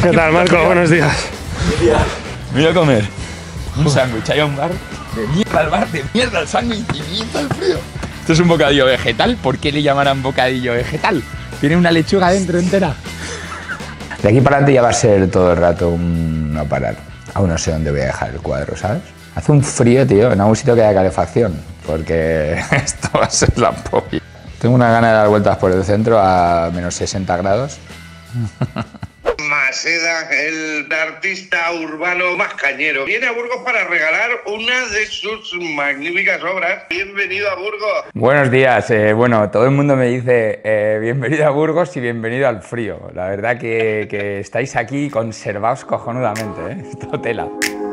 ¿Qué tal, Marco? Buenos días. Me voy a comer un sándwich. Hay un bar de mierda al bar, de mierda al sándwich y mierda al frío. Esto es un bocadillo vegetal. ¿Por qué le llamarán bocadillo vegetal? Tiene una lechuga dentro entera. De aquí para adelante ya va a ser todo el rato un no parar. Aún no sé dónde voy a dejar el cuadro, ¿sabes? Hace un frío, tío, en algún sitio que haya calefacción, porque esto va a ser la polla. Tengo una gana de dar vueltas por el centro a menos 60 grados. Maseda, el artista urbano más cañero, viene a Burgos para regalar una de sus magníficas obras. Bienvenido a Burgos. Buenos días. Bueno, todo el mundo me dice bienvenido a Burgos y bienvenido al frío. La verdad que estáis aquí conservados cojonudamente, ¿eh? Esto tela.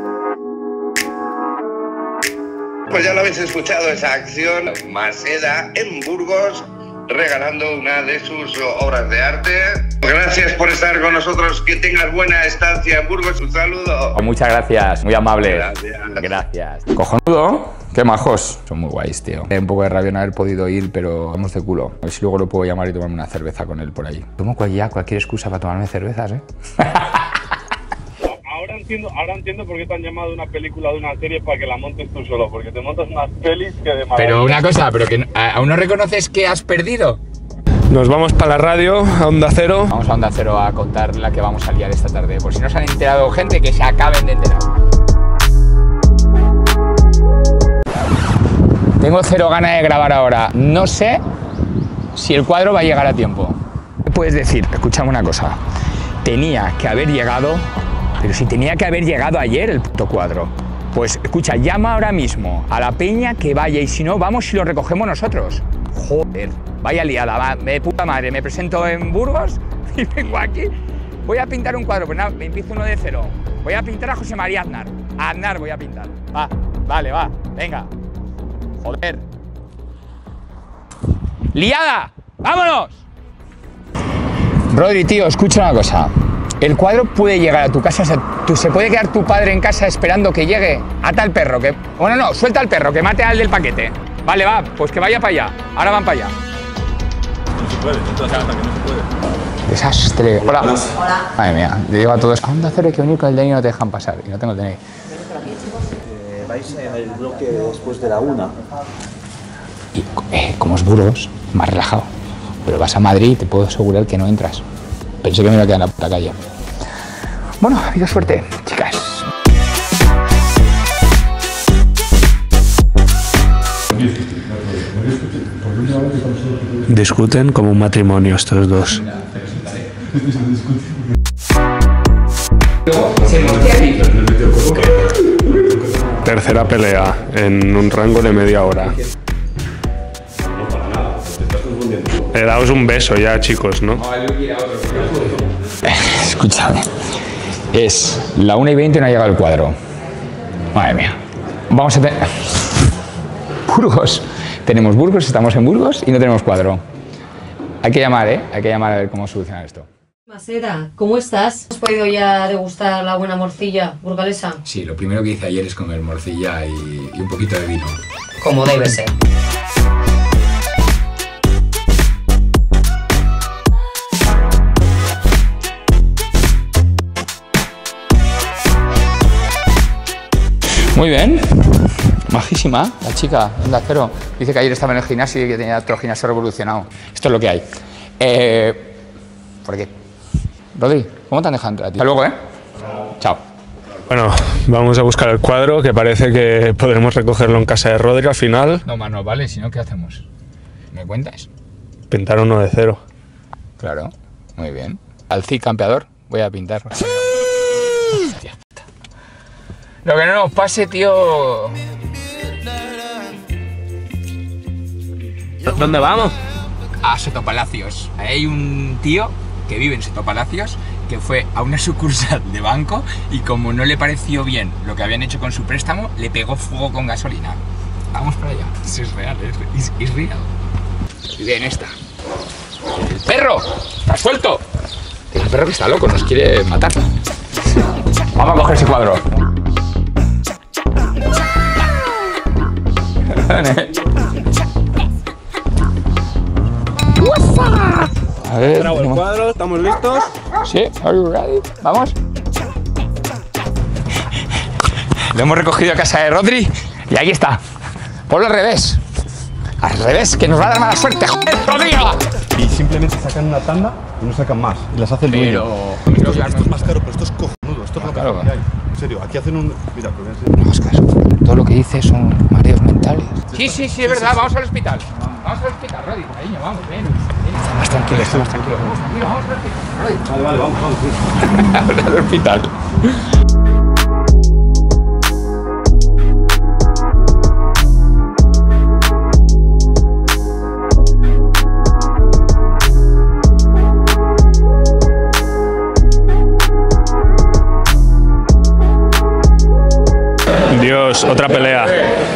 Pues ya lo habéis escuchado, esa acción. Maseda en Burgos, regalando una de sus obras de arte. Gracias por estar con nosotros, que tengas buena estancia en Burgos. Un saludo. Muchas gracias, muy amable. Gracias. Cojonudo, qué majos. Son muy guays, tío. Un poco de rabia no haber podido ir, pero vamos de culo. A ver si luego lo puedo llamar y tomarme una cerveza con él por ahí. Tomo cualquier excusa para tomarme cervezas, ¿eh? Ahora entiendo por qué te han llamado de una película, de una serie, para que la montes tú solo, porque te montas unas pelis que de maravilla. Pero una cosa, pero que aún no reconoces que has perdido. Nos vamos para la radio, a Onda Cero. Vamos a Onda Cero a contar la que vamos a liar esta tarde, por si no se han enterado gente, que se acaben de enterar. Tengo cero ganas de grabar ahora. No sé si el cuadro va a llegar a tiempo. ¿Qué puedes decir? Escúchame una cosa. Tenía que haber llegado... Pero si tenía que haber llegado ayer el puto cuadro. Pues escucha, llama ahora mismo a la peña que vaya, y si no, vamos y lo recogemos nosotros. Joder, vaya liada, va, de puta madre. Me presento en Burgos y vengo aquí. Voy a pintar un cuadro, pues nada, me empiezo uno de cero. Voy a pintar a José María Aznar. A Aznar voy a pintar. Va, vale, va, venga. Joder. ¡Liada! ¡Vámonos! Rodri, tío, escucha una cosa. El cuadro puede llegar a tu casa, o sea, se puede quedar tu padre en casa esperando que llegue. Ata al perro, que... Bueno, no, suelta al perro, que mate al del paquete. Vale, va, pues que vaya para allá. Ahora van para allá. No se puede, entonces hasta que no se puede. Desastre. Hola. Hola. Madre mía, le digo a todos, a Onda Cero hay que venir con el DNI y no te dejan pasar. Y no tengo el DNI. Vais en el bloque después de la 1. Y como es Burgos, más relajado. Pero vas a Madrid y te puedo asegurar que no entras. Pensé que me iba a quedar en la puta calle. Bueno, ha habido suerte, chicas. Discuten como un matrimonio estos dos. Tercera pelea en un rango de media hora. Daos un beso ya, chicos, ¿no? Escúchame. Es la 1:20 y no ha llegado el cuadro. Madre mía. Vamos a tener... Burgos. Tenemos Burgos, estamos en Burgos y no tenemos cuadro. Hay que llamar, ¿eh? Hay que llamar a ver cómo solucionar esto. Maseda, ¿cómo estás? ¿Has podido ya degustar la buena morcilla burgalesa? Sí, lo primero que hice ayer es comer morcilla y un poquito de vino. Como debe ser. Muy bien, majísima la chica, Onda Cero. Dice que ayer estaba en el gimnasio y que tenía otro gimnasio revolucionado. Esto es lo que hay. ¿Por qué? Rodri, ¿cómo te han dejado entrar, tío? Hasta luego, ¿eh? Chao. Bueno, vamos a buscar el cuadro, que parece que podremos recogerlo en casa de Rodri al final. No, más no vale, si no, ¿qué hacemos? ¿Me cuentas? Pintar uno de cero. Claro, muy bien. Al Cid campeador voy a pintar. Hostia puta. Lo que no nos pase, tío... ¿Dónde vamos? A Sotopalacios. Hay un tío que vive en Sotopalacios que fue a una sucursal de banco y como no le pareció bien lo que habían hecho con su préstamo, le pegó fuego con gasolina. Vamos para allá. Eso es real, es real. Y bien esta. ¡El perro! ¡Está suelto! El perro que está loco, nos quiere matar. Vamos a coger ese cuadro. A ver, Trago el cuadro, estamos listos. Sí, are you ready? Vamos. Lo hemos recogido a casa de Rodri y aquí está. Ponlo al revés. Al revés, que nos va a dar mala suerte. ¡Joder, Rodrigo! Y simplemente sacan una tanda y no sacan más. Y las hacen Pero... esto es más caro, pero esto es cojonudo. Esto es lo claro, que hay. En serio, aquí hacen un... Mira, te voy a enseñar. No hagas caso. Todo lo que dices son mareos mentales. Sí, es verdad. Vamos al hospital. Vamos al hospital, Rodri. Cariño, vamos, ven. Está más tranquilo, está más tranquilo. Vamos al hospital. Vale, vamos. Vamos al hospital. Dios, otra pelea.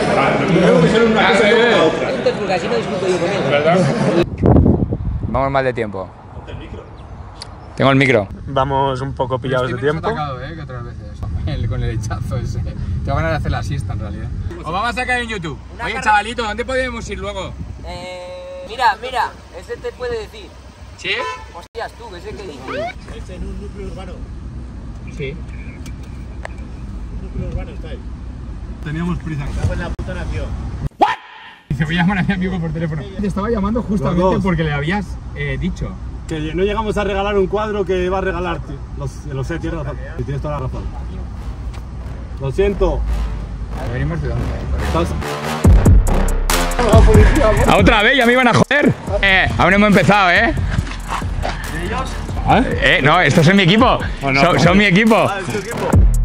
Vamos mal de tiempo. Tengo el micro. Vamos un poco pillados de tiempo. Que otras veces. Con el hechazo ese. Tengo ganas de hacer la siesta en realidad. Os vamos a sacar en YouTube. Oye, chavalito, ¿dónde podemos ir luego? Mira, ese te puede decir. ¿Sí? Hostias, tú, ese que dices. Es en un núcleo urbano. Sí. Un núcleo urbano está ahí. Teníamos prisa. Cago en la puta nación. Dice, voy a llamar a mi amigo por teléfono. Te estaba llamando justamente porque le habías dicho. Que no llegamos a regalar un cuadro que va a regalar. Lo sé, tienes razón. Y tienes toda la razón. Lo siento. Venimos de dónde. Estás... A otra vez, ya me iban a joder. Aún hemos empezado, ¿eh? ¿De ellos? ¿Ah? No, estos son mi equipo. Oh, no, son mi equipo. Ah, es tu equipo.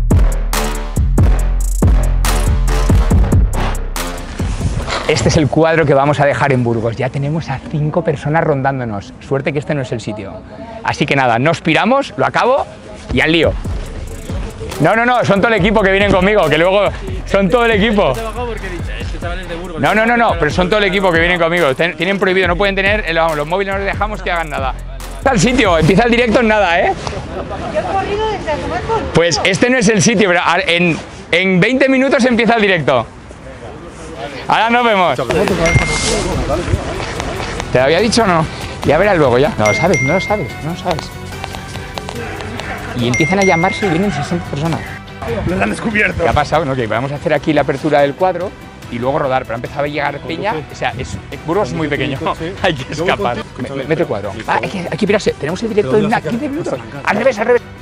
Este es el cuadro que vamos a dejar en Burgos. Ya tenemos a 5 personas rondándonos. Suerte que este no es el sitio. Así que nada, nos piramos, lo acabo y al lío. No, son todo el equipo que vienen conmigo, que luego son todo el equipo. No, pero son todo el equipo que vienen conmigo. Tienen prohibido, no pueden tener, vamos, los móviles no les dejamos que hagan nada. Está el sitio, empieza el directo en nada, ¿eh? Yo he corrido desde a tomar por... Pues este no es el sitio, pero en 20 minutos empieza el directo. Ahora nos vemos. ¿Te lo había dicho o no? Ya verás luego, ya. No lo sabes. Y empiezan a llamarse y vienen 60 personas. Nos han descubierto. ¿Qué ha pasado? No, que vamos a hacer aquí la apertura del cuadro y luego rodar, pero ha empezado a llegar peña. O sea, Burgos es muy pequeño. Hay que escapar. Mete el cuadro. Hay que pirarse. Tenemos el directo de 15 minutos. Al revés.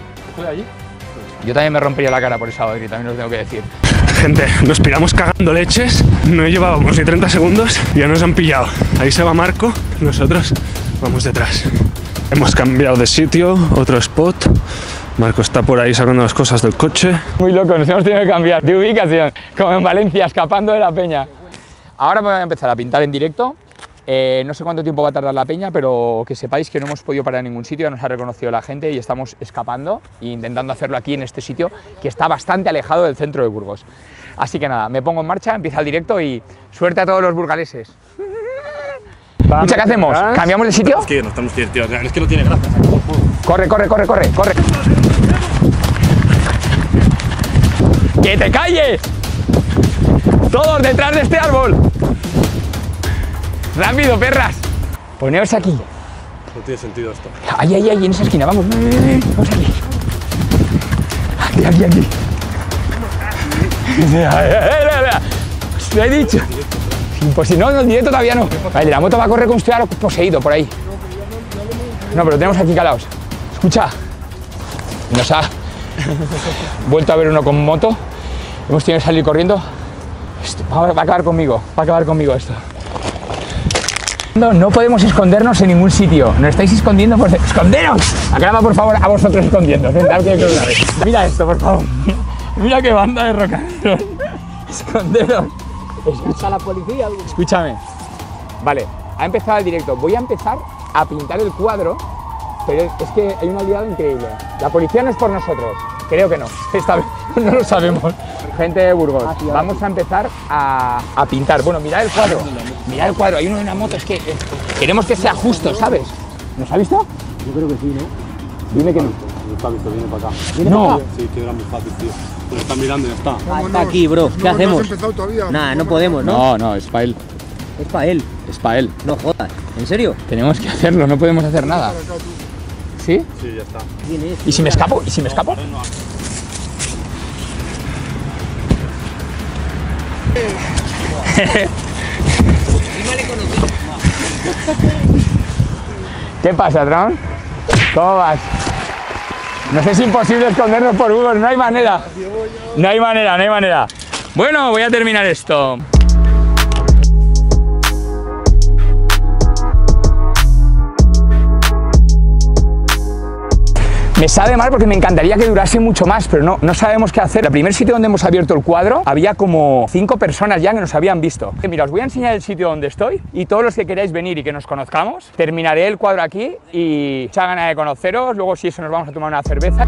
Yo también me rompería la cara por esa Adri, también os tengo que decir. Gente, nos piramos cagando leches. No llevábamos ni 30 segundos y ya nos han pillado. Ahí se va Marco, nosotros vamos detrás. Hemos cambiado de sitio, otro spot. Marco está por ahí sacando las cosas del coche. Muy loco, nos hemos tenido que cambiar de ubicación, como en Valencia, escapando de la peña. Ahora me voy a empezar a pintar en directo. No sé cuánto tiempo va a tardar la peña, pero que sepáis que no hemos podido parar en ningún sitio, ya nos ha reconocido la gente y estamos escapando e intentando hacerlo aquí en este sitio que está bastante alejado del centro de Burgos. Así que nada, me pongo en marcha, empieza el directo y suerte a todos los burgaleses. Escucha, ¿qué hacemos? ¿Cambiamos de sitio? Es que no estamos que, tío, es que no tiene gracia. Corre. ¡Que te calles! ¡Todos detrás de este árbol! ¡Rápido, perras! Poneos aquí. No tiene sentido esto. Ahí, en esa esquina, vamos. Vamos aquí. Os lo he dicho. Imposible. No, en directo todavía no. Vale, la moto va a correr con un aro poseído por ahí. No, pero tenemos aquí calaos. Escucha. Nos ha vuelto a ver uno con moto. Hemos tenido que salir corriendo. Va a acabar conmigo esto. No podemos escondernos en ningún sitio. Nos estáis escondiendo por... ¡Esconderos! Aclama por favor a vosotros escondiendo. Mira esto, por favor. Mira qué banda de rock and roll. Esconderos. Escucha a la policía. Escúchame. Vale, ha empezado el directo. Voy a empezar a pintar el cuadro, pero es que hay una liada increíble. La policía no es por nosotros. Creo que no. Esta vez no lo sabemos. Gente de Burgos, vamos a empezar a pintar. Bueno, mirad el cuadro. Mirad el cuadro. Hay uno de una moto. Es que queremos que sea justo, ¿sabes? ¿Nos ha visto? Yo creo que sí, ¿no? Dime que no. No está visto, viene para acá. No. Sí, que era muy fácil, tío. Pero está mirando y ya está. Está aquí, bro. ¿Qué hacemos? No has empezado todavía. Nah, no podemos, ¿no? No, es para él. Es para él. Es para él. No jodas. ¿En serio? Tenemos que hacerlo, no podemos hacer nada. ¿Sí? Sí, ya está. ¿Y si me escapo? ¿Y si me escapo? ¿Qué pasa, Tron? ¿Cómo vas? No sé si es imposible escondernos por Google, no hay manera. No hay manera, no hay manera. Bueno, voy a terminar esto. Me sabe mal porque me encantaría que durase mucho más, pero no sabemos qué hacer. El primer sitio donde hemos abierto el cuadro, había como 5 personas ya que nos habían visto. Mira, os voy a enseñar el sitio donde estoy y todos los que queráis venir y que nos conozcamos, terminaré el cuadro aquí y mucha gana de conoceros. Luego, si eso, nos vamos a tomar una cerveza.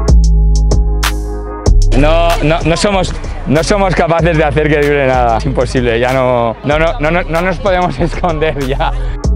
No somos capaces de hacer que dure nada. Es imposible, ya no nos podemos esconder ya.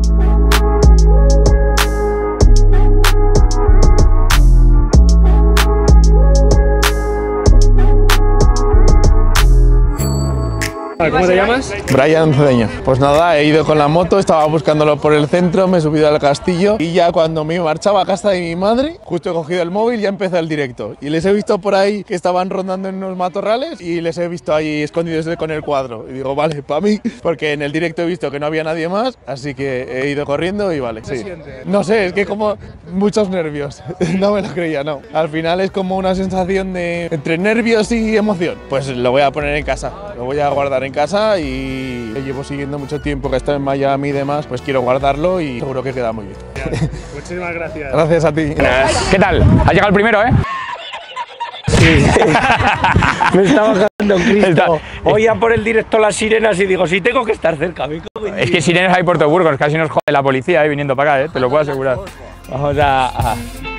¿Cómo te llamas? Brian Cedeño. Pues nada, he ido con la moto, estaba buscándolo por el centro, me he subido al castillo y ya cuando me marchaba a casa de mi madre, justo he cogido el móvil y ya empezó el directo. Y les he visto por ahí que estaban rondando en unos matorrales y les he visto ahí escondidos con el cuadro. Y digo, vale, para mí, porque en el directo he visto que no había nadie más, así que he ido corriendo y vale. Sí. No sé, es que como muchos nervios, no me lo creía, no. Al final es como una sensación de entre nervios y emoción. Pues lo voy a poner en casa, lo voy a guardar en casa y llevo siguiendo mucho tiempo que está en Miami y demás, pues quiero guardarlo y seguro que queda muy bien. Muchísimas gracias. Gracias a ti. ¿Qué tal? ¿Has llegado el primero, Sí. Me estaba cagando Cristo. Oía por el directo las sirenas y digo, si tengo que estar cerca. Es que sirenas hay por todo Burgos, casi nos jode la policía viniendo para acá, te lo puedo asegurar. Vamos a...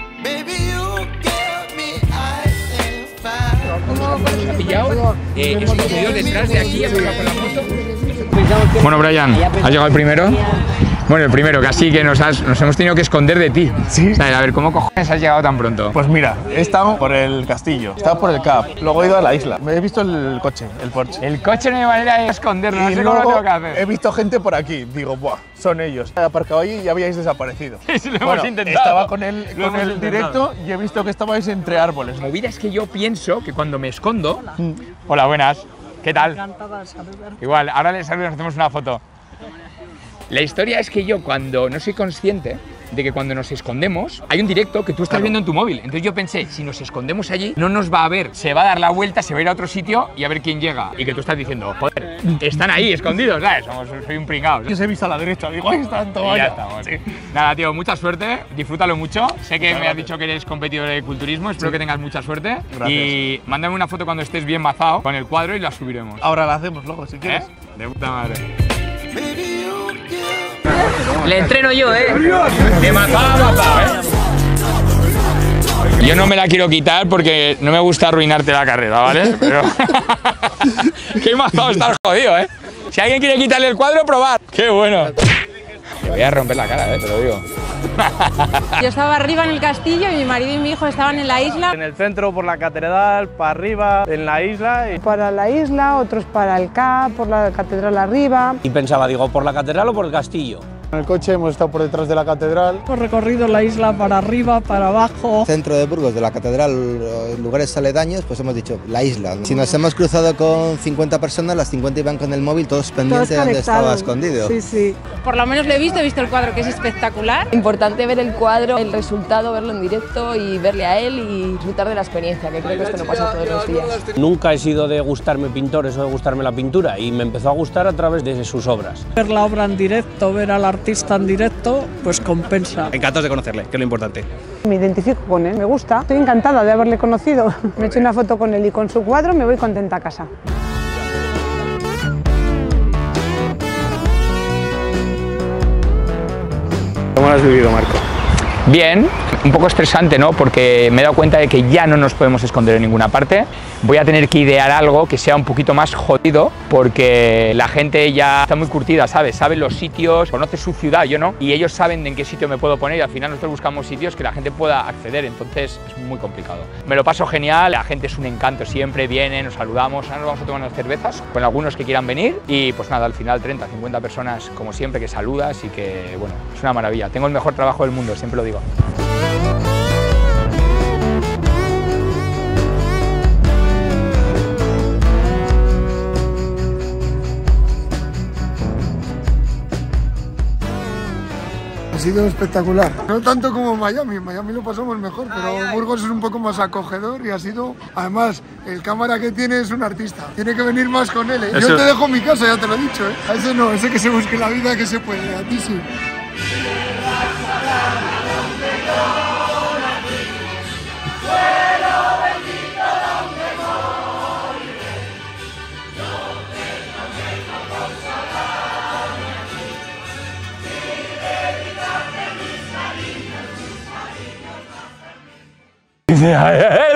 ¿Ha pillado? Hemos ido detrás de aquí, hemos ido con la moto. Bueno, Brian, ¿has llegado el primero? Bueno, el primero, casi que nos hemos tenido que esconder de ti. Sí. O sea, a ver, ¿cómo cojones has llegado tan pronto? Pues mira, he estado por el castillo, he estado por el CAP, luego he ido a la isla, me he visto el coche, el Porsche. El coche no hay manera de esconderlo, no Y sé cómo lo luego tengo que hacer. he visto gente por aquí, digo, buah, son ellos. He aparcado allí y habíais desaparecido. Sí, lo hemos intentado. Estaba con el directo y he visto que estabais entre árboles. La movida es que yo pienso que cuando me escondo... Hola, buenas. ¿Qué tal? Encantada de saber. Igual, ahora les saludo y nos hacemos una foto. La historia es que yo cuando no soy consciente de que cuando nos escondemos hay un directo que tú estás viendo en tu móvil. Entonces yo pensé, si nos escondemos allí, no nos va a ver, se va a dar la vuelta, se va a ir a otro sitio y a ver quién llega. Y que tú estás diciendo, joder, están ahí escondidos, ¿sabes? Soy un pringao. Yo os he visto a la derecha, digo, ahí están todos. Ya estamos. Sí. Nada, tío, mucha suerte, disfrútalo mucho. Sé que me has dicho que eres competidor de culturismo, espero que tengas mucha suerte. Gracias. Y mándame una foto cuando estés bien mazado con el cuadro y la subiremos. Ahora la hacemos luego, si quieres. De puta madre. Le entreno yo, De mazado a mazado, Yo no me la quiero quitar porque no me gusta arruinarte la carrera, ¿vale? Pero... Qué mazado estar jodido, Si alguien quiere quitarle el cuadro, probar. Qué bueno. Te voy a romper la cara, te lo digo. Yo estaba arriba en el castillo y mi marido y mi hijo estaban en la isla. En el centro, por la catedral, para arriba, en la isla. Para la isla, otros para el CAP, por la catedral arriba. Y pensaba, digo, ¿por la catedral o por el castillo? En el coche hemos estado por detrás de la catedral. Hemos recorrido la isla para arriba, para abajo. Centro de Burgos, de la catedral, lugares aledaños, pues hemos dicho la isla. Si nos hemos cruzado con 50 personas, las 50 iban con el móvil, todos pendientes de donde estaba escondido. Sí, sí. Por lo menos lo he visto el cuadro, que es espectacular. Importante ver el cuadro, el resultado, verlo en directo y verle a él y disfrutar de la experiencia, que creo que esto no pasa todos los días. Nunca he sido de gustarme pintores o de gustarme la pintura y me empezó a gustar a través de sus obras. Ver la obra en directo, ver al artista en directo, pues compensa. Encantados de conocerle, que es lo importante. Me identifico con él, me gusta. Estoy encantada de haberle conocido. Me he hecho una foto con él y con su cuadro, me voy contenta a casa. ¿Cómo lo has vivido, Marco? Bien, un poco estresante, ¿no? Porque me he dado cuenta de que ya no nos podemos esconder en ninguna parte. Voy a tener que idear algo que sea un poquito más jodido, porque la gente ya está muy curtida, ¿sabes? Sabe los sitios, conoce su ciudad, yo no, y ellos saben en qué sitio me puedo poner y al final nosotros buscamos sitios que la gente pueda acceder, entonces es muy complicado. Me lo paso genial, la gente es un encanto siempre, viene, nos saludamos, ahora nos vamos a tomar unas cervezas con algunos que quieran venir y pues nada, al final 30, 50 personas como siempre que saludas y que, bueno, es una maravilla. Tengo el mejor trabajo del mundo, siempre lo digo. sido espectacular. No tanto como Miami, en Miami lo pasamos mejor, pero Burgos es un poco más acogedor y ha sido, además, el cámara que tiene es un artista. Tiene que venir más con él, ¿eh? Yo te dejo mi casa, ya te lo he dicho, ¿eh? A ese no, ese que se busque la vida que se puede, a ti sí. Dice,